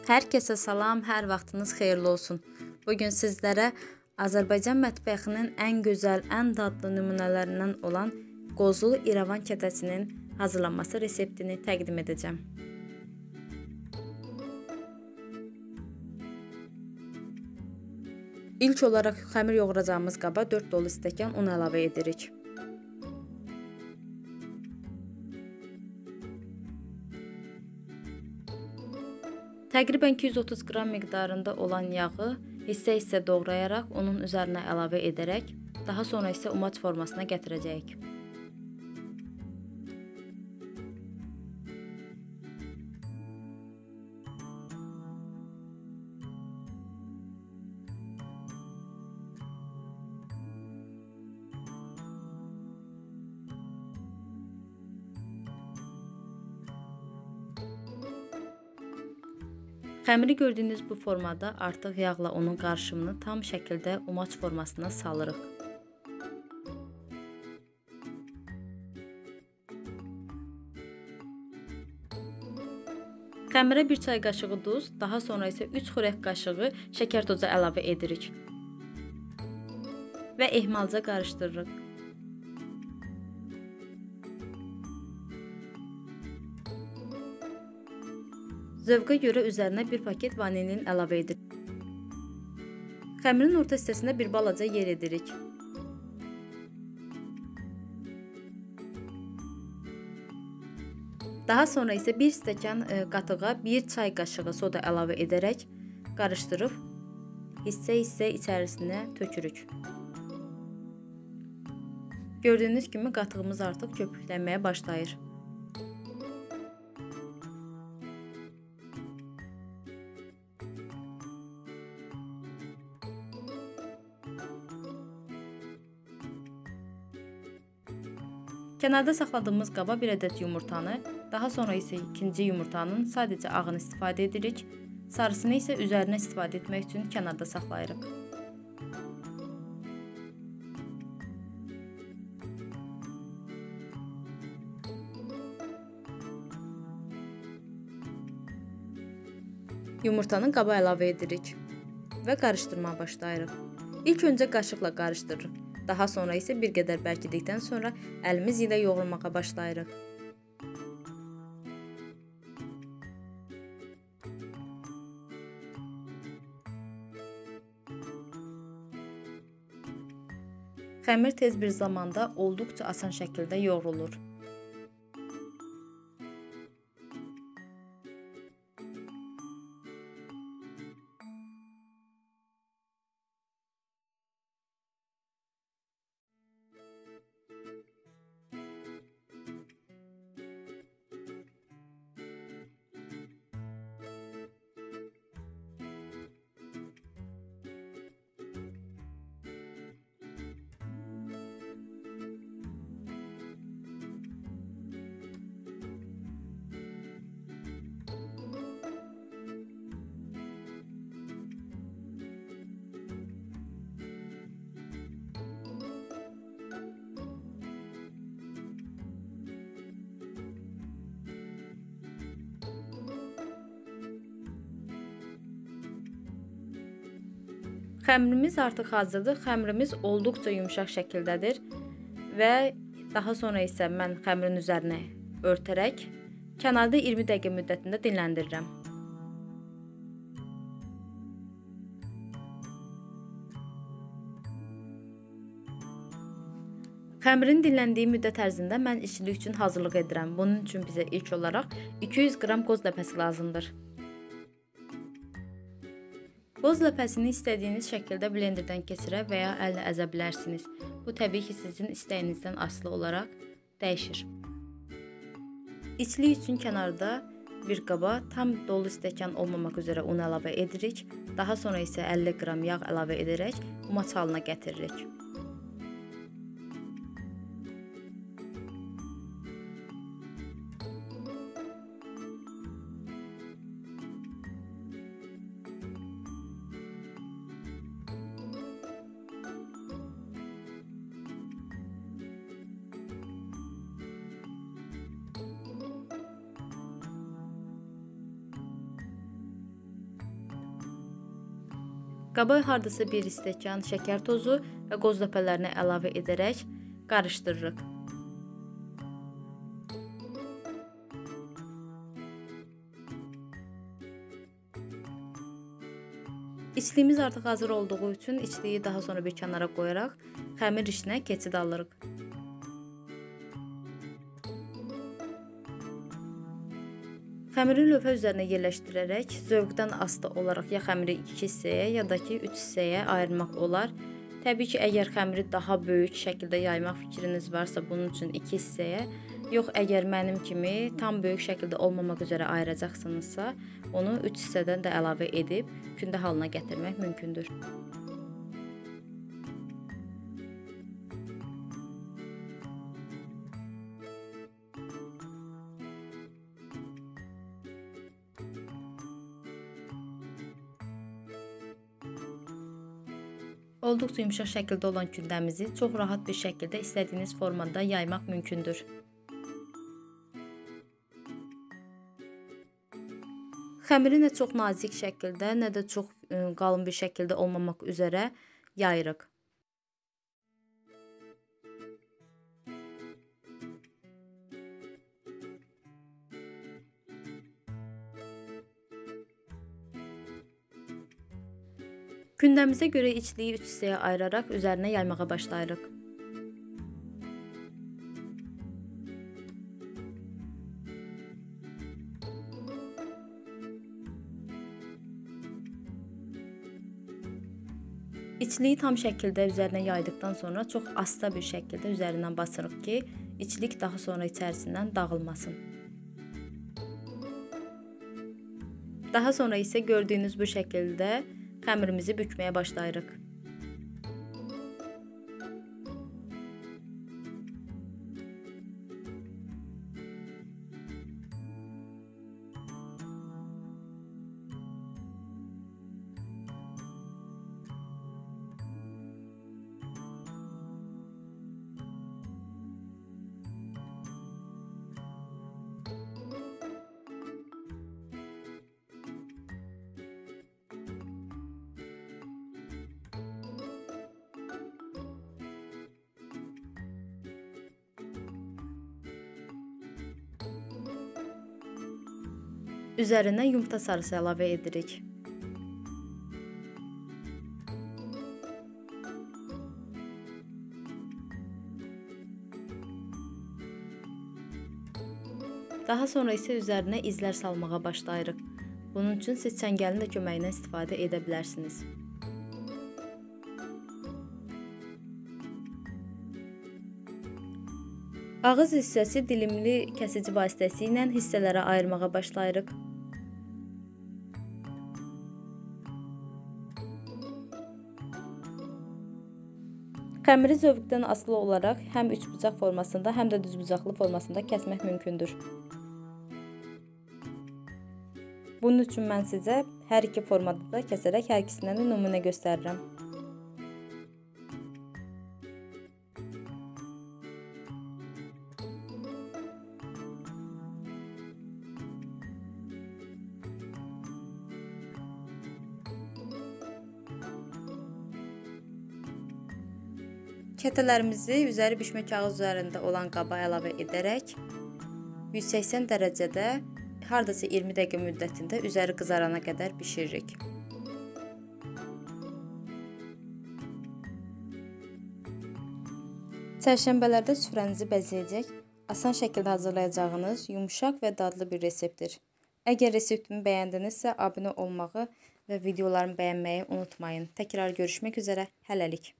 Hər kəsə salam, hər vaxtınız xeyirli olsun. Bugün sizlərə Azərbaycan mətbəxinin ən gözəl, ən dadlı nümunələrindən olan qozlu İrəvan kətəsinin hazırlanması reseptini təqdim edəcəm. İlk olaraq xəmir yoğuracağımız qaba 4 dolu stəkan un əlavə edirik. Təqribən 230 qram miqdarında olan yağı hissə-hissə doğrayaraq onun üzərinə əlavə edərək, daha sonra isə umaç formasına gətirəcəyik. Xəmiri gördüyünüz bu formada artıq yağla onun qarışımını tam şəkildə umaç formasına salırıq. Xəmirə 1 çay qaşığı duz, daha sonra isə 3 xörək qaşığı şəkər tozu əlavə edirik və ehmalca qarışdırırıq. Zövqə görə üzərinə 1 paket vanilin əlavə edirik. Xəmirin orta hissəsinə bir balaca yer edirik. Daha sonra isə 1 stəkan qatığa 1 çay qaşığı soda əlavə edərək qarışdırıb hissə-hissə içərisinə tökürük. Gördüyünüz kimi qatığımız artıq köpüklənməyə başlayır. Kənarda saxladığımız qaba 1 ədəd yumurtanı, daha sonra isə ikinci yumurtanın sadəcə ağını istifadə edirik, sarısını isə üzərinə istifadə etmək üçün kənarda saxlayırıq. Yumurtanı qaba əlavə edirik və qarışdırmaya başlayırıq. İlk öncə qaşıqla qarışdırırıq. Daha sonra isə bir qədər bərkidikdən sonra əlimiz ilə yoğurmağa başlayırıq. Xəmir tez bir zamanda olduqca asan şəkildə yoğrulur. Xəmirimiz artıq hazırdır. Xəmirimiz olduqca yumşaq şəkildədir və daha sonra isə mən xəmirin üzərinə örtərək kənarda 20 dəqiqə müddətində dinləndirirəm. Xəmirin dinləndiyi müddət ərzində mən işçilik üçün hazırlıq edirəm. Bunun üçün bizə ilk olaraq 200 qram qoz ləpəsi lazımdır. Qoz ləpəsini istədiyiniz şəkildə blenderdən keçirə və ya əllə əzə bilərsiniz. Bu təbii ki, sizin istəyinizdən asılı olaraq dəyişir. İçlik üçün kənarda bir qaba tam dolu stəkan olmamaq üzrə un əlavə edirik. Daha sonra isə 50 qram yağ əlavə edərək umaç halına gətiririk. Qaba hardasa 1 stəkan şəkər tozu və qoz ləpələrini əlavə edərək qarışdırırıq. İçliyimiz artıq hazır olduğu üçün içliyi daha sonra bir kənara qoyaraq xəmir işinə keçid alırıq. Xəmiri lövhə üzərinə yerləşdirərək zövqdən asılı olaraq ya xəmiri 2 hissəyə ya da ki 3 hissəyə ayırmaq olar. Təbii ki, əgər xəmiri daha böyük şəkildə yaymaq fikriniz varsa bunun üçün 2 hissəyə, yox əgər mənim kimi tam böyük şəkildə olmamaq üzrə ayıracaqsınızsa, onu 3 hissədən də əlavə edib kündə halına gətirmək mümkündür. Olduqca yumşaq şəkildə olan kündəmizi çox rahat bir şəkildə istədiyiniz formada yaymaq mümkündür. Xəmiri nə çox nazik şəkildə, nə də çox qalın bir şəkildə olmamaq üzrə yayırıq. Kündəmizə görə içliyi 3 hissəyə ayıraraq üzərinə yaymağa başlayırıq. İçliyi tam şəkildə üzərinə yaydıqdan sonra çox asta bir şəkildə üzərindən basırıq ki, içlik daha sonra içərisindən dağılmasın. Daha sonra isə gördüyünüz bu şəkildə xəmirimizi bükməyə başlayırıq. Üzərinə yumurta sarısı əlavə edirik. Daha sonra isə üzərinə izlər salmağa başlayırıq. Bunun üçün siz çəngəlin də köməyindən istifadə edə bilərsiniz. Ağız hissəsi dilimli kəsici vasitəsilə hissələrə ayırmağa başlayırıq. Xəmiri zövqdən asılı olaraq həm üçbucaq formasında, həm də düzbucaqlı formasında kəsmək mümkündür. Bunun üçün mən sizə hər iki formada da kəsərək hər ikisindən də nümunə göstərirəm. Kətələrimizi üzəri bişmə kağız üzərində olan qaba əlavə edərək 180 dərəcədə hardasa 20 dəqiqə müddətində üzəri qızarana qədər bişiririk. Çərşənbələrdə süfrənizi bəzəyəcək, asan şəkildə hazırlayacağınız yumşaq və dadlı bir reseptdir. Əgər reseptimi bəyəndinizsə, abunə olmağı və videolarımı bəyənməyi unutmayın. Təkrar görüşmək üzrə, hələlik.